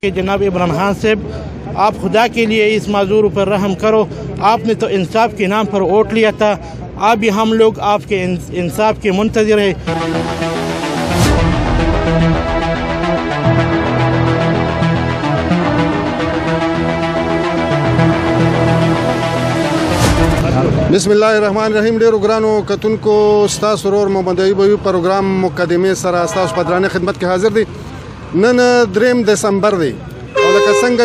کہ جناب عمران خان صاحب آپ خدا کے لیے اس معذور پر رحم کرو، آپ نے تو انصاف کے نام پر ووٹ لیا تھا، ابھی ہم لوگ آپ کے انصاف کے منتظر ہیں۔ بسم الله الرحمن الرحیم. ډیرو ګرانو کتونکو ستاسو ورور محمد ایوب ایوب پروګرام مقدمه سره ستاسو په درانه خدمت کې حاضر دی. نن 3 دسمبر دی او لکه څنګه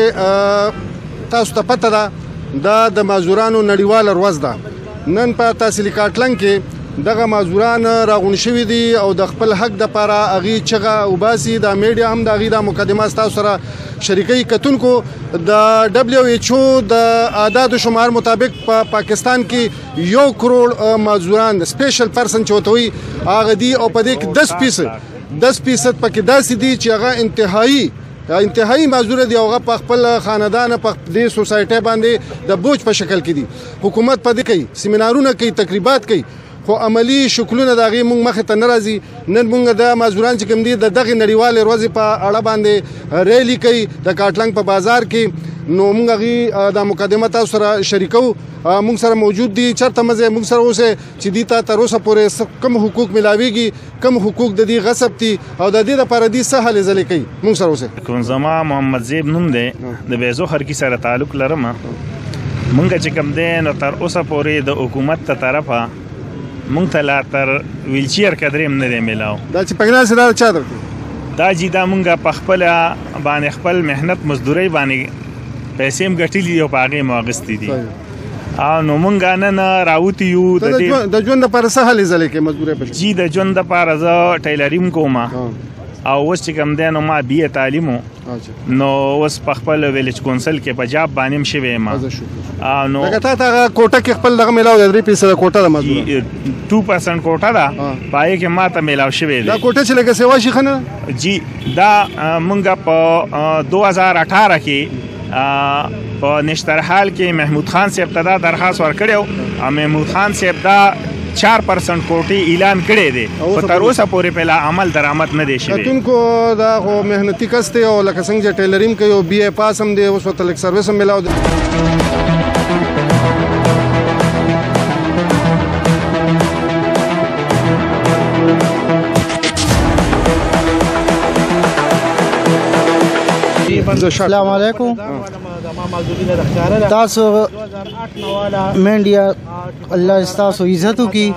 چې تاسو ته پته ده دا د معذورانو نړیواله ورځ ده. نن په تحصیلي کاټلنګ کې دغه معذوران راغونډ شوي دي او د خپل حق دپاره هغوی چغه وباسي. دا میډیا هم د هغوی دا مقدمه ستاسو سره شریکوي. کتونکو د WHO د اعدادو شمار مطابق په پاکستان کې 1 کروڑ معذوران سپیشل پرسن چې ورته وایي هغه دي او په دې کې 10% پکې داسې دي چې هغه انتهایی معذور دي او هغه په خپل خاندان په دې سوسایټي باندې د بوج په شکل کې دي. حکومت په دې کوي سیمینارونه کوي تقریبات کوي خو عملی شکلونه د هغې موږ مخې ته نه راځي. نن موږ د معذوران چې کوم دي د دغې نړیوالې ورځې په اړه باندې ریلي کوي د کاټلنګ په بازار کې. نو موږ هغې د مقدمه تاسو سره شریکو. موږ سره موجود دي چېرته مزه موږ سره اوسئ چې دې ته تر اوسه پورې کوم حقوق ملاویږي، کوم حقوق د دې غصب دي او د دې دپاره دې څه هلې ځلې کوي. موږ سره اوسئ. کوم زما محمد زیب نوم دی، د بیزو خرکي سره تعلق لرم. موږ چې کوم دی نو تر اوسه پورې د حکومت ته طرفه مونږ ته لا تر ویلچیر قدرې هم نه دی میلاو. دا چې پکې ناست دا چا درکړي؟ دا چې دا مونږ په خپله باندې خپل محنت مزدورۍ باندې پیسې هم ګټلي دي او په هغې مو اخیستې دي. نو مونږ نن راوتي یو د ژوند دپاره څه هلې ځلې کوې مزدورۍ په جی د ژوند دپاره زه ټیلریم کوم او اوس چې کوم دی نو ما BA تعلیم نو اوس په خپل ویلیج کونسل کې په جاب باندې هم شوی یم. نو لکه تا ته هغه کوټه کې خپل دغه میلاو دی 3% کوټه ده مزدور 2% کوټه ده پای کې ما ته میلاو شوی دی. دا کوټه چې لکه سیوا شي خنه جی دا مونږ په 2018 کې په نشترحال کې محمود خان صاحب ته دا درخواست ورکړی او محمود خان صاحب دا 4% کوټې اعلان کړی دی خو تر اوسه پورې پهلا عمل درآمد نه دی شوی. کتونکو دا خو محنتي کس دی او لکه څنګه چې ټیلریم کوي او BA پاس هم دی اوس ورته لږ سروس هم میلاو دی. السلام علیکم. تاسو میډیا الله ستاسو عزت وکړي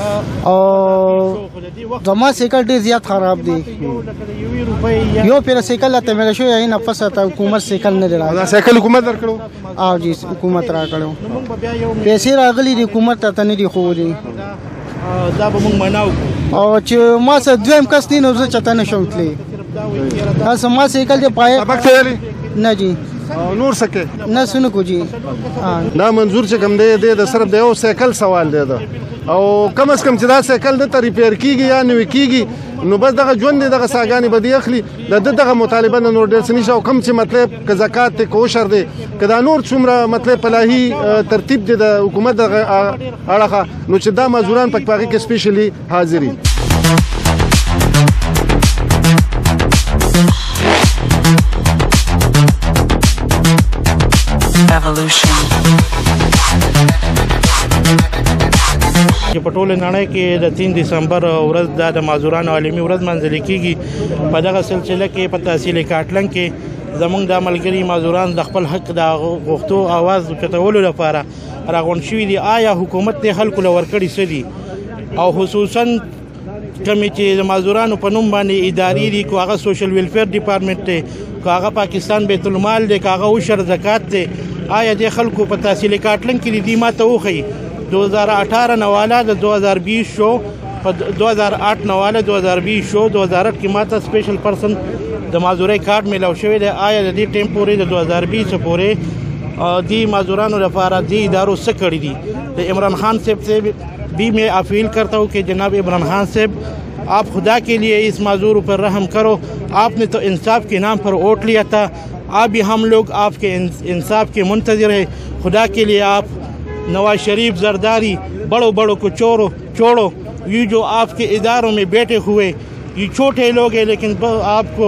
او زما سیکل ډېر زیات خراب دی. یو پیر سیکل ته مې شو یې نه پس ته حکومت سیکل نه درا. دا سیکل حکومت درکړو؟ او جی حکومت را کړو. پیسې راغلي دي حکومت ته نه دي خو دي دا به موږ مناو او چې ما سره دویم کس نه زه چته نشم تللی. تاسو ما سیکل دی پای سبق ته ویلي نه جی نور سکه نه سنو کو جی. دا منظور چې کوم دی د صرف د یو سیکل سوال دی دا او کم از کم چې دا سیکل د ته ریپیر کیږي یا نوی کیږي نو بس دغه ژوند دی دغه ساګانې به دی اخلي. د دغه مطالبه نه نور ډېر څه نشته او کم چې مطلب که زکات دی که عشر دی که دا نور څومره مطلب پلاهي ترتیب دی د حکومت دغه اړخه نو چې دا معذوران پکې په هغې کې سپیشلي حاضر وي. چې په ټوله نړۍ کې د 3 دسمبر ورځ د معذورانو عالمي ورځ منځلې کیږي. په دغه سلسله کې په تحصیلي کاټلنګ کې زموږ د ملګري معذوران د خپل حق د غوښتو اواز اوچتولو لپاره راغونډ شوي دي. آیا حکومت د خلکو له ورکړي څه دي او خصوصا کومې چې د معذورانو په نوم باندې ادارې دي، که هغه سوشل ویلفیر ډپارټمنټ دی، که هغه پاکستان بیت المال دی، که هغه عشر زکات دی، آیا د خلکو په تحصیلي کاټلنګ کې دي ما ته وښیي 2018 نواله د 2020 شو په 2008 نواله 2020 شو 2008 کې ماته سپیشل پرسن د معذورۍ کارت میلاو شوی دی. آیا د دې ټیم پورې د 2020 پورې دی معذورانو لپاره دی ادارو څه کړي دي؟ د عمران خان صاحب سے بھی میں اپیل کرتا ہوں کہ جناب عمران خان صاحب آپ خدا کے لیے اس معذور پر رحم کرو. آپ نے تو انصاف کے نام پر ووٹ لیا تھا، ابھی ہم لوگ آپ کے انصاف کے منتظر ہیں. خدا کے لیے آپ نواز شریف، زرداری، بڑوں بڑوں کو چھوڑو. یہ جو آپ کے اداروں میں بیٹھے ہوئے یہ چھوٹے لوگ ہیں لیکن آپ کو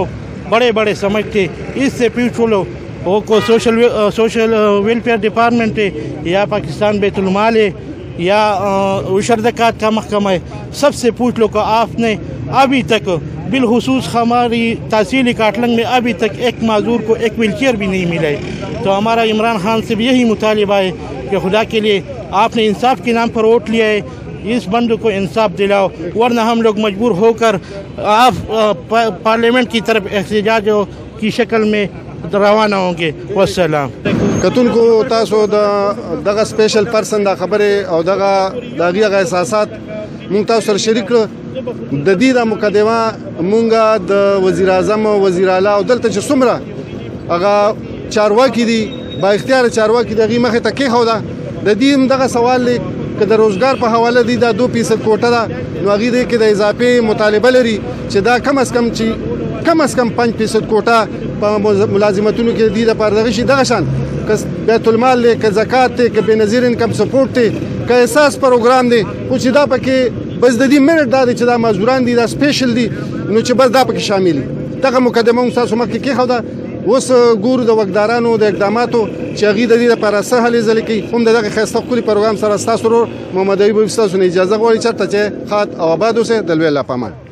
بڑے بڑے سمجھتے. اس سے پوچھو وہ کو سوشل ویلفیئر ڈپارٹمنٹ ہے یا پاکستان بیت المال ہے یا عشر زکوٰۃ کا محکمہ ہے, سب سے پوچھ لو کہ آپ نے ابھی تک بالخصوص ہماری تحصیل کاٹلنگ میں ابھی تک ایک معذور کو ایک ویل چیئر بھی نہیں ملا ہے. تو ہمارا عمران خان سے بھی یہی مطالبہ ہے کہ خدا کے لیے آپ نے انصاف کے نام پر ووٹ لیا ہے, اس بند کو انصاف دلاؤ, ورنہ ہم لوگ مجبور ہو کر آپ پارلیمنٹ کی طرف احتجاج کی شکل میں روانہ ہوں گے. والسلام. کتونکو تاسو دغه سپیشل پرسن دا خبره او دغه احساسات مونږ تاسو سره شریک کړو. د دې د مقدمه مونږه د وزیر اعظم وزیر اعلی او دلته چې څومره هغه چارواکي دي با اختیار چارواکي دغه مخه ته کې هو دا د دې دغه سوال که د روزګار په حواله دي دا 2% کوټه ده نو هغه دې کې د اضافي مطالبه لري چې دا کم از کم 5% کوټه په ملازمتونو کې دي د پردغه شي دغه شان که بیت المال دی که زکات دی که بنظیر انکم سپورټ دی که احساس پروګرام دی خو چې دا پکې بس د دې منټ دا دی چې دا مزدوران دي دا سپیشل دي نو چې بس دا پکې شامل دي. دغه مقدمه موږ تاسو مخکې کېښوده. اوس ګورو د واکدارانو د اقداماتو چې هغوی د دې لپاره څه هلې ځلې کوي. هم د دغه ښایسته ښکلي پروګرام سره ستاسو ورور محمد ایوب ستاسو نه اجازه غواړي چېرته چې ښاد او آباد اوسئ. د لوی الله په امان.